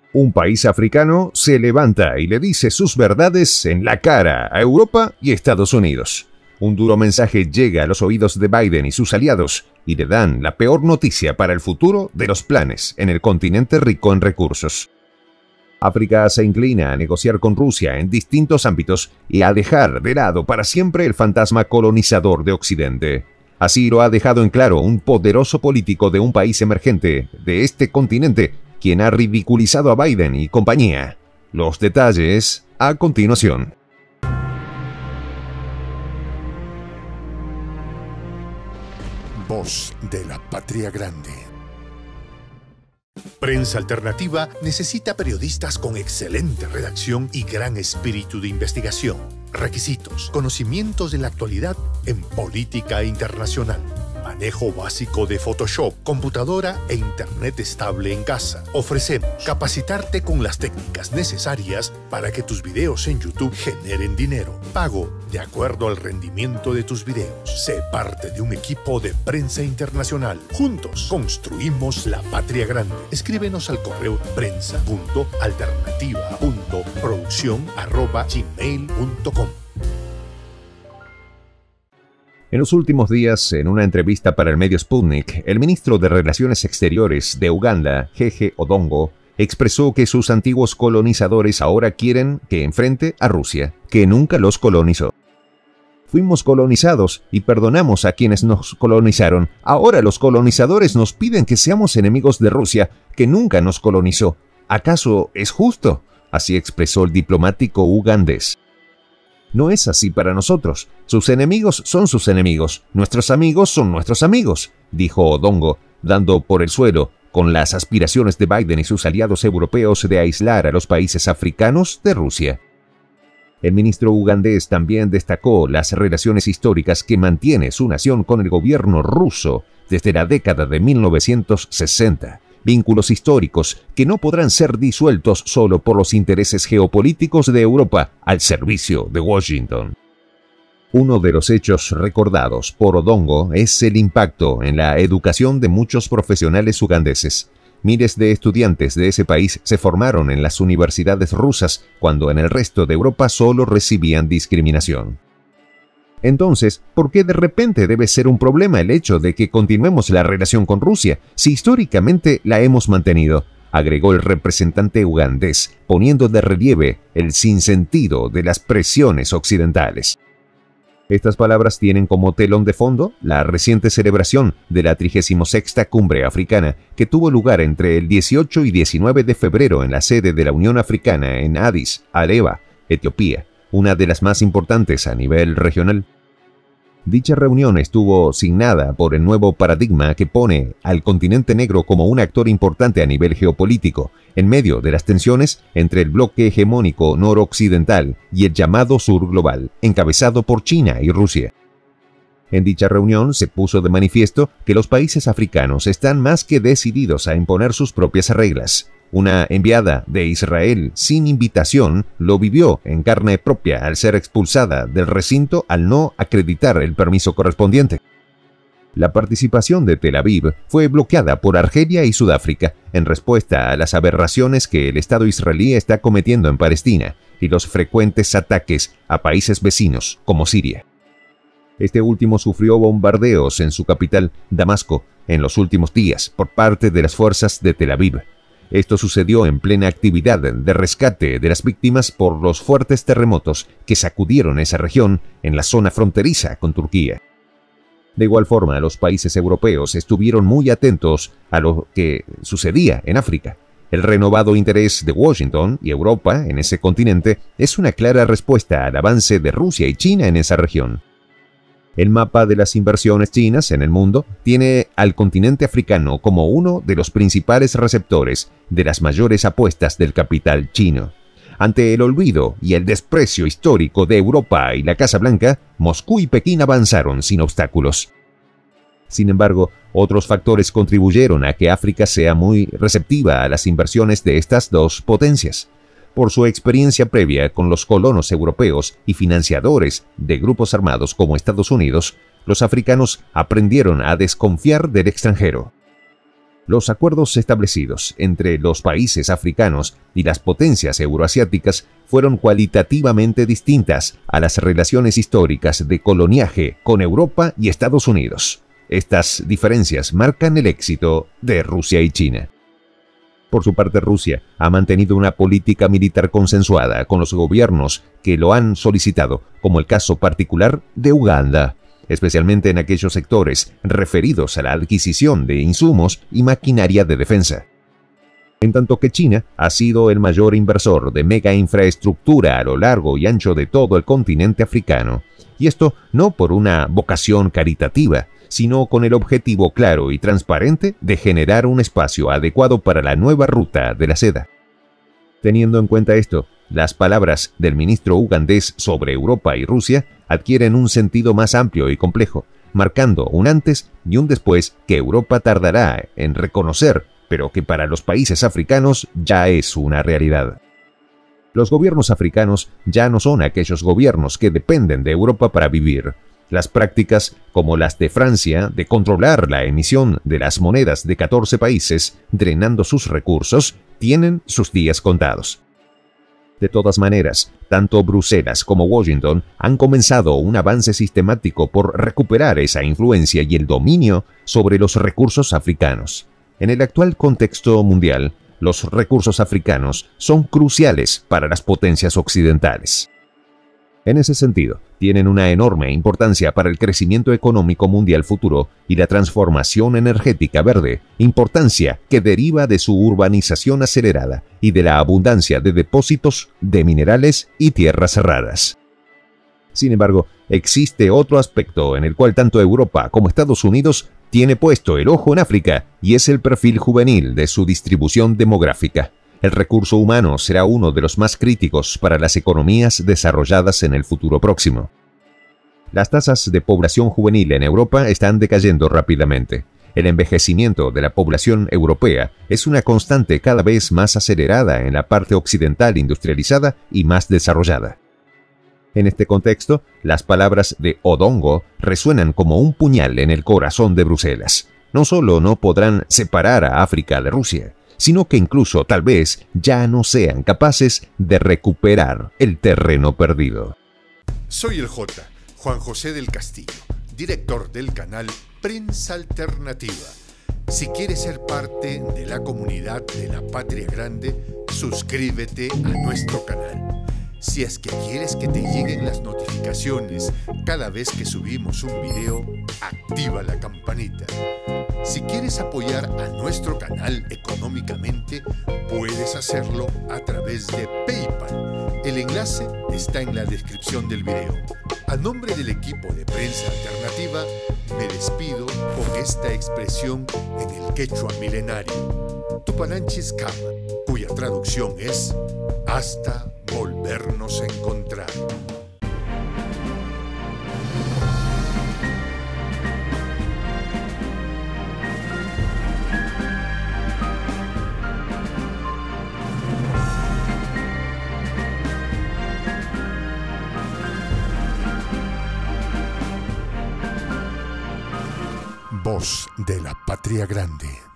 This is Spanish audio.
Un país africano se levanta y le dice sus verdades en la cara a Europa y Estados Unidos. Un duro mensaje llega a los oídos de Biden y sus aliados y le dan la peor noticia para el futuro de los planes en el continente rico en recursos. África se inclina a negociar con Rusia en distintos ámbitos y a dejar de lado para siempre el fantasma colonizador de Occidente. Así lo ha dejado en claro un poderoso político de un país emergente de este continente, quien ha ridiculizado a Biden y compañía. Los detalles a continuación. Voz de la Patria Grande. Prensa Alternativa necesita periodistas con excelente redacción y gran espíritu de investigación. Requisitos: conocimientos de la actualidad en política internacional, manejo básico de Photoshop, computadora e internet estable en casa. Ofrecemos capacitarte con las técnicas necesarias para que tus videos en YouTube generen dinero. Pago de acuerdo al rendimiento de tus videos. Sé parte de un equipo de Prensa Internacional. Juntos construimos la patria grande. Escríbenos al correo prensa.alternativa.produccion@gmail.com. En los últimos días, en una entrevista para el medio Sputnik, el ministro de Relaciones Exteriores de Uganda, Jeje Odongo, expresó que sus antiguos colonizadores ahora quieren que enfrente a Rusia, que nunca los colonizó. Fuimos colonizados y perdonamos a quienes nos colonizaron. Ahora los colonizadores nos piden que seamos enemigos de Rusia, que nunca nos colonizó. ¿Acaso es justo? Así expresó el diplomático ugandés. No es así para nosotros. Sus enemigos son sus enemigos. Nuestros amigos son nuestros amigos, dijo Odongo, dando por el suelo con las aspiraciones de Biden y sus aliados europeos de aislar a los países africanos de Rusia. El ministro ugandés también destacó las relaciones históricas que mantiene su nación con el gobierno ruso desde la década de 1960. Vínculos históricos que no podrán ser disueltos solo por los intereses geopolíticos de Europa al servicio de Washington. Uno de los hechos recordados por Odongo es el impacto en la educación de muchos profesionales ugandeses. Miles de estudiantes de ese país se formaron en las universidades rusas cuando en el resto de Europa solo recibían discriminación. Entonces, ¿por qué de repente debe ser un problema el hecho de que continuemos la relación con Rusia, si históricamente la hemos mantenido?, agregó el representante ugandés, poniendo de relieve el sinsentido de las presiones occidentales. Estas palabras tienen como telón de fondo la reciente celebración de la 36ª Cumbre Africana, que tuvo lugar entre el 18 y 19 de febrero en la sede de la Unión Africana en Addis Abeba, Etiopía, una de las más importantes a nivel regional. Dicha reunión estuvo signada por el nuevo paradigma que pone al continente negro como un actor importante a nivel geopolítico, en medio de las tensiones entre el bloque hegemónico noroccidental y el llamado sur global, encabezado por China y Rusia. En dicha reunión se puso de manifiesto que los países africanos están más que decididos a imponer sus propias reglas. Una enviada de Israel sin invitación lo vivió en carne propia al ser expulsada del recinto al no acreditar el permiso correspondiente. La participación de Tel Aviv fue bloqueada por Argelia y Sudáfrica en respuesta a las aberraciones que el Estado israelí está cometiendo en Palestina y los frecuentes ataques a países vecinos como Siria. Este último sufrió bombardeos en su capital, Damasco, en los últimos días por parte de las fuerzas de Tel Aviv. Esto sucedió en plena actividad de rescate de las víctimas por los fuertes terremotos que sacudieron esa región en la zona fronteriza con Turquía. De igual forma, los países europeos estuvieron muy atentos a lo que sucedía en África. El renovado interés de Washington y Europa en ese continente es una clara respuesta al avance de Rusia y China en esa región. El mapa de las inversiones chinas en el mundo tiene al continente africano como uno de los principales receptores de las mayores apuestas del capital chino. Ante el olvido y el desprecio histórico de Europa y la Casa Blanca, Moscú y Pekín avanzaron sin obstáculos. Sin embargo, otros factores contribuyeron a que África sea muy receptiva a las inversiones de estas dos potencias. Por su experiencia previa con los colonos europeos y financiadores de grupos armados como Estados Unidos, los africanos aprendieron a desconfiar del extranjero. los acuerdos establecidos entre los países africanos y las potencias euroasiáticas fueron cualitativamente distintas a las relaciones históricas de coloniaje con Europa y Estados Unidos. Estas diferencias marcan el éxito de Rusia y China. Por su parte, Rusia ha mantenido una política militar consensuada con los gobiernos que lo han solicitado, como el caso particular de Uganda, especialmente en aquellos sectores referidos a la adquisición de insumos y maquinaria de defensa. En tanto que China ha sido el mayor inversor de mega infraestructura a lo largo y ancho de todo el continente africano, y esto no por una vocación caritativa, sino con el objetivo claro y transparente de generar un espacio adecuado para la nueva ruta de la seda. Teniendo en cuenta esto, las palabras del ministro ugandés sobre Europa y Rusia adquieren un sentido más amplio y complejo, marcando un antes y un después que Europa tardará en reconocer, pero que para los países africanos ya es una realidad. Los gobiernos africanos ya no son aquellos gobiernos que dependen de Europa para vivir. Las prácticas, como las de Francia, de controlar la emisión de las monedas de 14 países, drenando sus recursos, tienen sus días contados. De todas maneras, tanto Bruselas como Washington han comenzado un avance sistemático por recuperar esa influencia y el dominio sobre los recursos africanos. En el actual contexto mundial, los recursos africanos son cruciales para las potencias occidentales. En ese sentido, tienen una enorme importancia para el crecimiento económico mundial futuro y la transformación energética verde, importancia que deriva de su urbanización acelerada y de la abundancia de depósitos de minerales y tierras raras. Sin embargo, existe otro aspecto en el cual tanto Europa como Estados Unidos tiene puesto el ojo en África, y es el perfil juvenil de su distribución demográfica. El recurso humano será uno de los más críticos para las economías desarrolladas en el futuro próximo. Las tasas de población juvenil en Europa están decayendo rápidamente. El envejecimiento de la población europea es una constante cada vez más acelerada en la parte occidental industrializada y más desarrollada. En este contexto, las palabras de Odongo resuenan como un puñal en el corazón de Bruselas. No solo no podrán separar a África de Rusia, sino que incluso tal vez ya no sean capaces de recuperar el terreno perdido. Soy el J, Juan José del Castillo, director del canal Prensa Alternativa. Si quieres ser parte de la comunidad de la Patria Grande, suscríbete a nuestro canal. Si es que quieres que te lleguen las notificaciones cada vez que subimos un video, activa la campanita. Si quieres apoyar a nuestro canal económicamente, puedes hacerlo a través de PayPal. El enlace está en la descripción del video. A nombre del equipo de Prensa Alternativa, me despido con esta expresión en el quechua milenario, Tupananchis Kama, cuya traducción es hasta volvernos a encontrar. Voz de la Patria Grande.